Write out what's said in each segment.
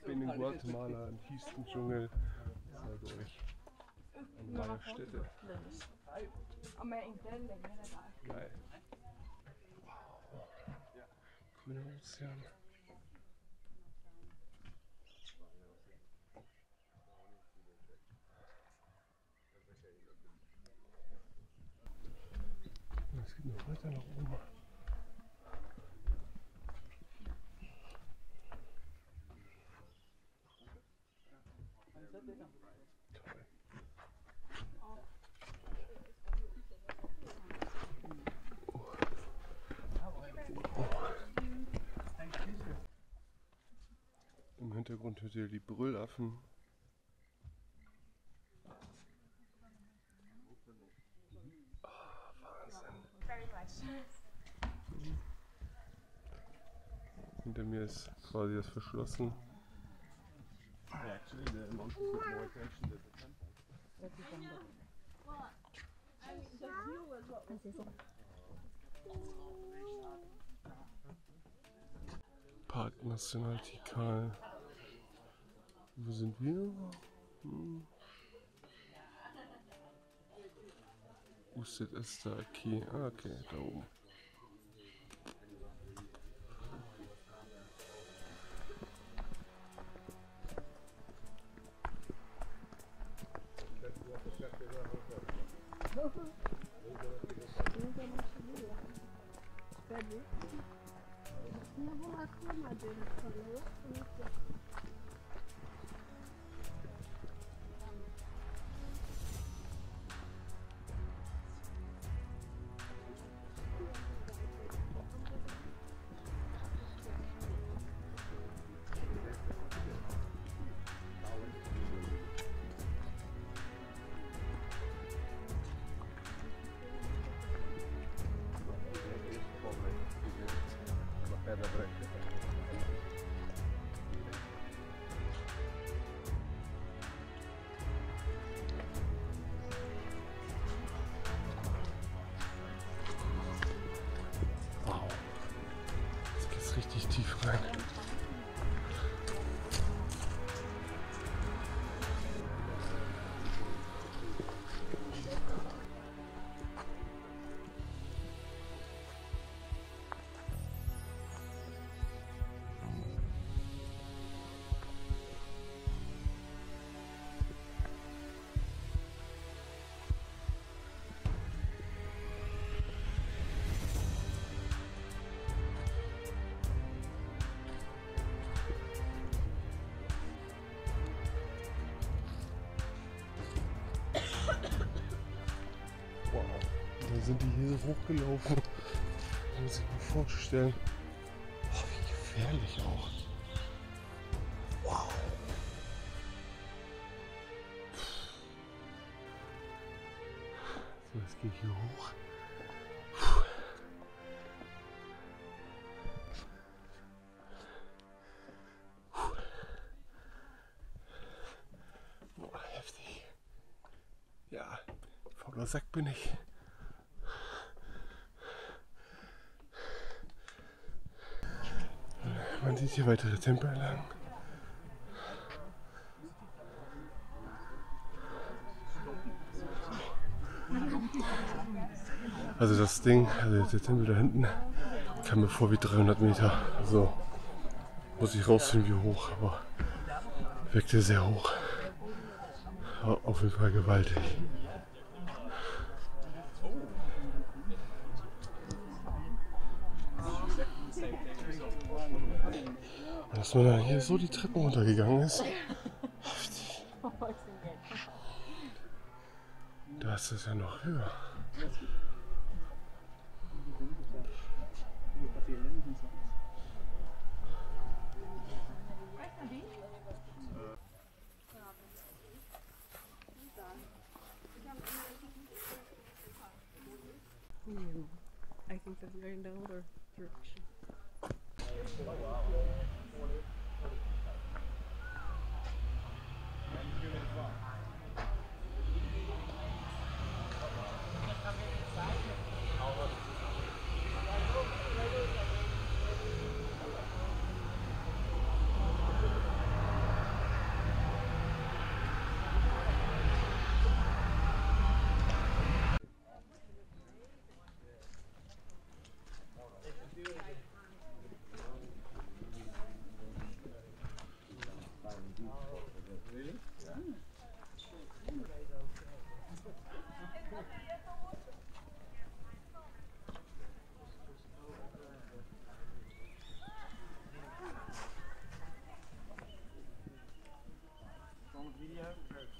Ich bin in Guatemala im tiefsten Dschungel. Zeige euch eine Weiherstätte. Geil. Wow. Grüner Ozean. Es geht noch weiter nach oben. Im Hintergrund hört ihr die Brüllaffen. Hinter mir ist quasi das verschlossen. Park National Tikal. Wo sind wir? Usted está aquí. Ah, okay, da oben. Wow, jetzt geht's richtig tief rein. Sind die hier so hochgelaufen? Kann man sich mal vorstellen. Oh, wie gefährlich auch. Wow. So, jetzt gehe ich hier hoch. Boah, heftig. Ja, fauler Sack bin ich. Man sieht hier weitere Tempelanlagen. Also das Ding, also der Tempel da hinten, kam mir vor wie 300 Meter. Also muss ich rausfinden wie hoch, aber wirkte sehr hoch. Aber auf jeden Fall gewaltig. Dass man da hier so die Treppen runtergegangen ist. Heftig. Da ist es ja noch höher. I think that's going in the other direction.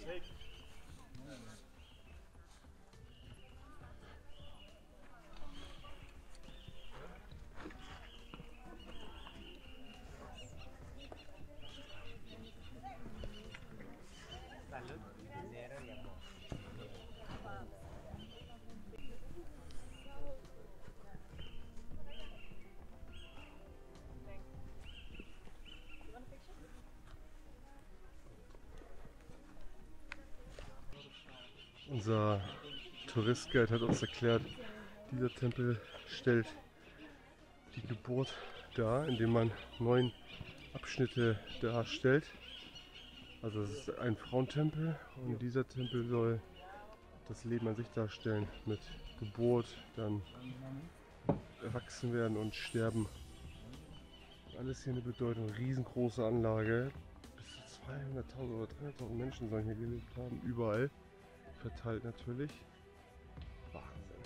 Unser Touristguide hat uns erklärt, dieser Tempel stellt die Geburt dar, indem man 9 Abschnitte darstellt. Also es ist ein Frauentempel und dieser Tempel soll das Leben an sich darstellen mit Geburt, dann Erwachsenwerden und Sterben. Alles hier eine Bedeutung, riesengroße Anlage. Bis zu 200.000 oder 300.000 Menschen sollen hier gelebt haben, überall. Verteilt natürlich. Wahnsinn.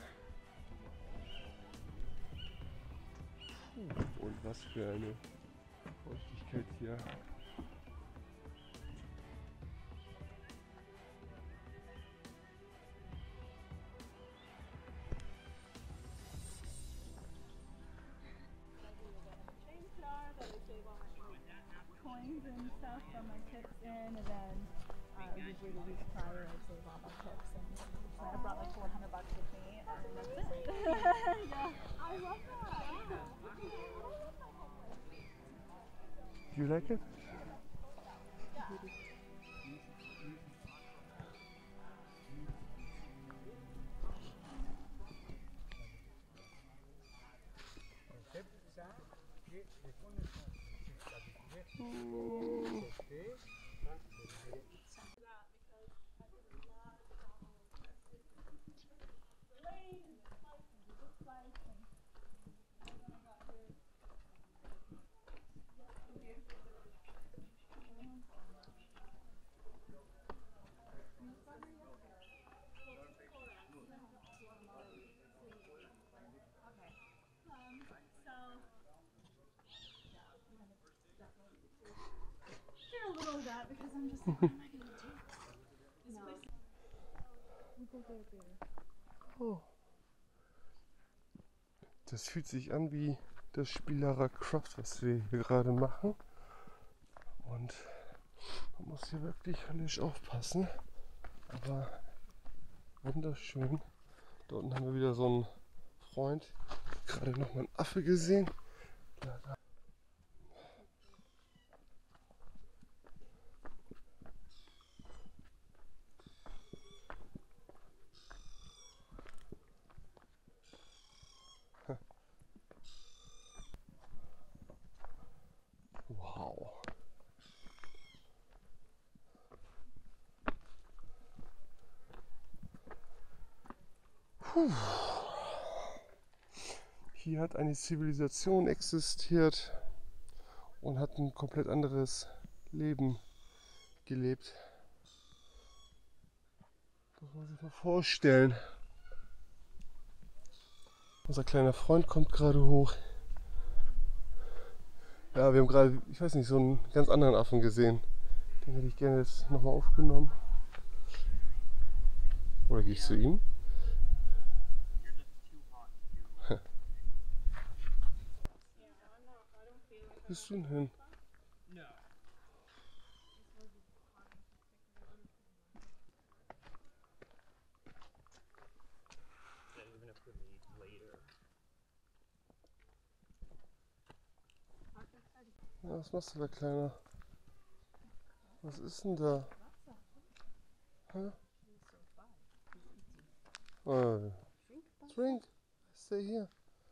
Und was für eine Feuchtigkeit hier. Coins and stuff from my tips in, and then usually the week prior I save all my tips, and so I brought like $400 with me, and that's it. Yeah, I love that. Do you like it? A little of that because I'm just like, what am I gonna do? Oh. Das fühlt sich an wie das Spiel Lara Croft, was wir hier gerade machen. Und man muss hier wirklich höllisch aufpassen. Aber wunderschön. Da unten haben wir wieder so einen Freund. Gerade noch mal einen Affe gesehen. Da. Wow. Puh. Hier hat eine Zivilisation existiert und hat ein komplett anderes Leben gelebt. Das muss man sich mal vorstellen. Unser kleiner Freund kommt gerade hoch. Ja, wir haben gerade, ich weiß nicht, so einen ganz anderen Affen gesehen. Den hätte ich gerne jetzt nochmal aufgenommen. Oder gehe ich zu ihm? Wo bist du denn hin? Ja, was machst du da, Kleiner? Was ist denn da? Hä? Drink. Stay here.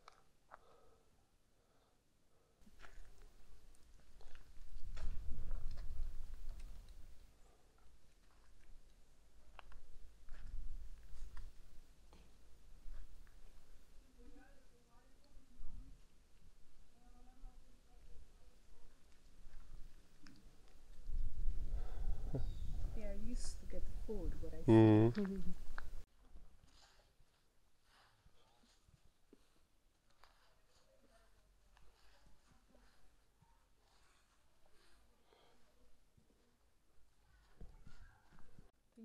Yeah, I used to get food, but I Mhm.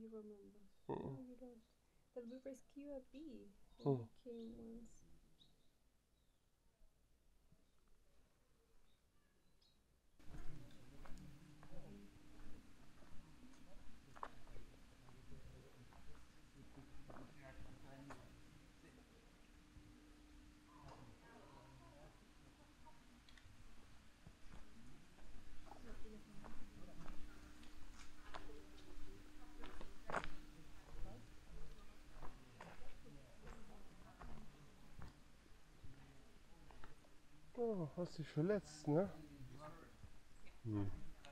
you remember? Mm. No, you don't. But we rescued a bee when Mm. we came once. Oh, hast dich verletzt, ne? Hm.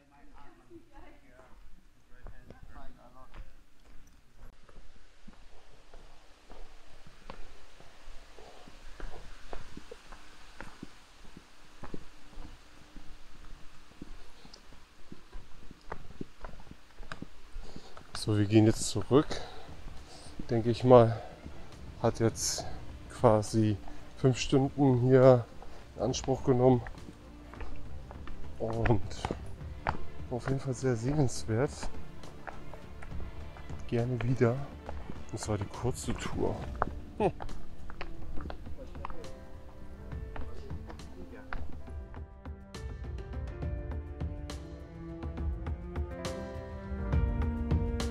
So, wir gehen jetzt zurück. Denke ich mal, hat jetzt quasi 5 Stunden hier in Anspruch genommen. Und auf jeden Fall sehr sehenswert. Gerne wieder. Das war die kurze Tour.